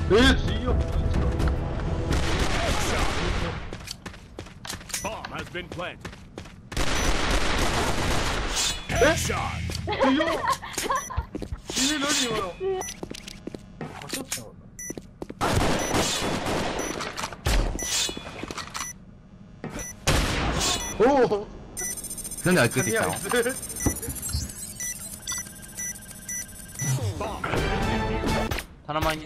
強っ。強っ。何今の。あ、ちょっと。おお。 なんであいつ出てきたの？棚前に。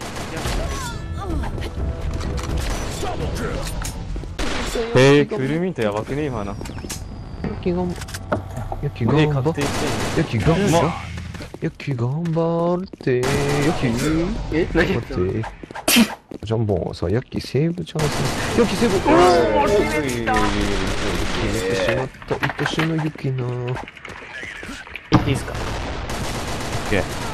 クルミントやばくね今の。 雪が雪頑張って雪頑張って雪何頑張ってジャンボンさ雪セーブチャンス雪セーブ行ってしまった愛しの雪な行っていいっすか？ オッケー。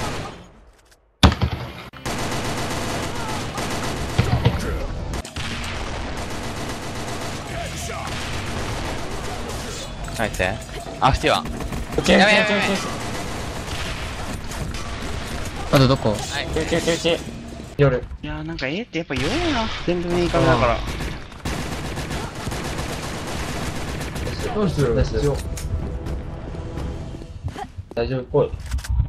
ナイス。あ、来ては。 オッケー。やべやべやべ。あとどこ？はい。 夜。 いやーなんかってやっぱ弱いな。全部メイカメだから。 どうする？大丈夫っぽい。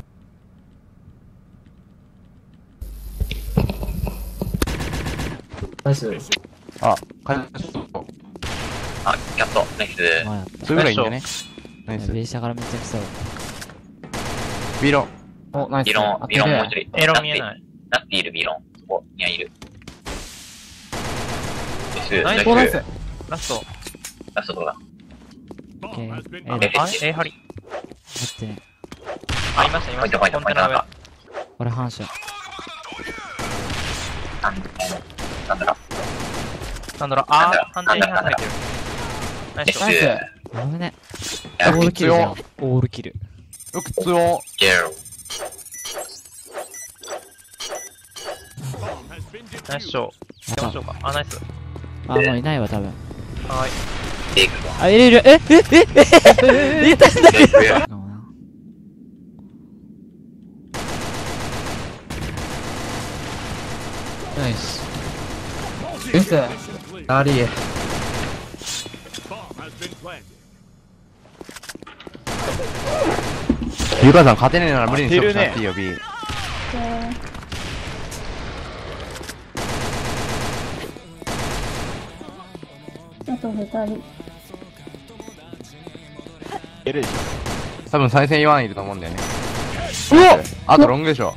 ナイス。 あ、あ、やっと。ナイス。それぐらいいいんだね。ナイス。 ベーシャからめっちゃ来そう。 ビロン。 お、ナイス。 ビロンもう一人。 エロ見えない。 ラッピーいる、ビロン。そこ、ニャンいる。 ナイス。ナイス。ラスト。 ラストどうだ？ オッケー。 A ハリ。待って。あ、いました、いました。 ポイント、ポイント、ポイント。 俺反射。 なんだろなんだろう、あー、反対に入ってる。ナイス。ナイス。危ね。オールキルじゃん。オールキル。 よく強い。 ゲロ。 ナイスショー。出ましょうか。あ、ナイス。あ、もういないわ、多分。はーい。あ、いるいる。いたんだけど。ナイス。 ありえ。 ゆかさん勝てねえなら無理に勝負しなくていいよ、B。 あと2人。 いるでし多分再戦言わんいると思うんだよね。あとロングでしょ。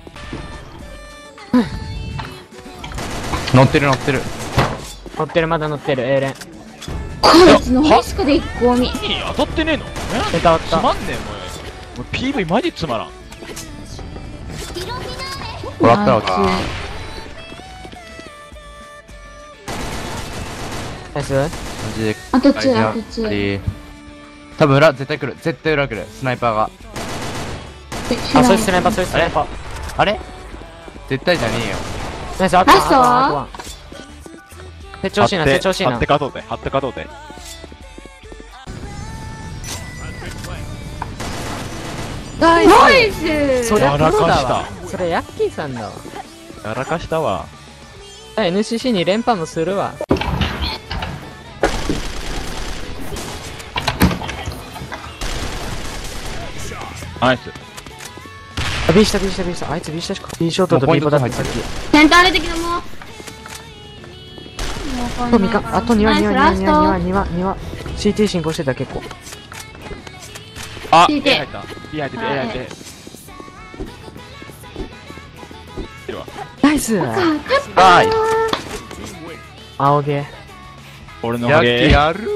乗ってる。 ょ。乗ってる、まだ乗ってる、エーレン。 こいつの欲しくで1個見。 当たってねえの？つまんねえ、もう PV マジつまらん。 もらったのか。 ナイス。 マジで。 あと2。 多分裏絶対来る。絶対裏来る。スナイパーが。 あ、そういうスナイパー。 あれ絶対じゃねえよ。 ナイス、あとワン。成長しいな。 張って勝とうぜ。 ナイス。 そりゃプロだやらかわ。それヤッキーさんだわ。 やらかしたわ。 NCC に連覇もするわ。 ナイス。 B 下。あいつ B 下しか。B ショートと B ボだってさっき。 センター出てきたもん。 あと2話。CT 進行してた結構。 あ、 CT A 入った。B 入ってて、A 入ってて。いるわ。 ナイス。 はい。 青毛。 俺のやっけゲー。 やる